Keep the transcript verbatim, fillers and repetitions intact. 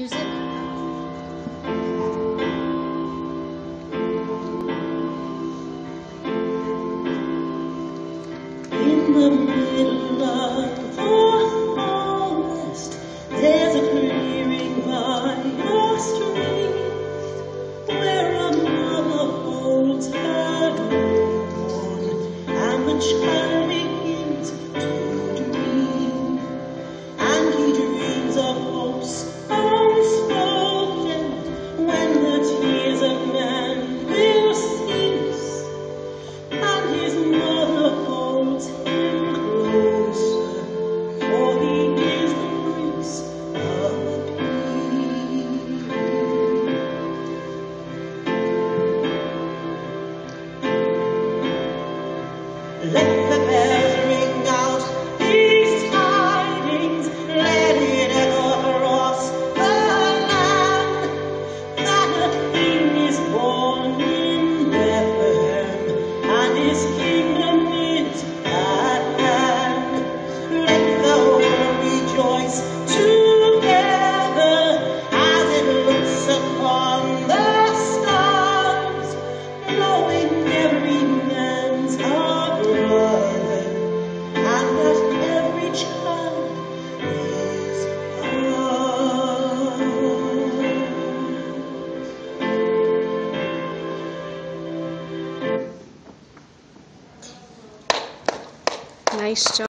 music. In the middle of the forest, there's a clearing by your stream, where a mother holds her newborn, and the child begins to dream. And he dreams of hopes unspoken, when the tears of man will cease, and his mother holds him closer, for he is the Prince of Peace. Let the bells ring out these tidings, let it echo across the land, that a King is born in Bethlehem, and his kingdom is at hand. Let the world rejoice together as it looks upon the stars, knowing every man's a brother, and that every child is ours. Nice job.